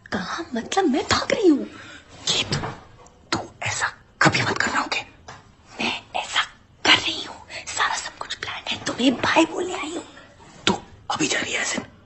कहा मतलब मैं भाग रही हूँ? तू ऐसा कभी मत करना, ओके? मैं ऐसा कर रही हूँ, सारा सब कुछ प्लान है, तुम्हें बाय बोलने आई हूँ। तू अभी जा रही है ऐसे?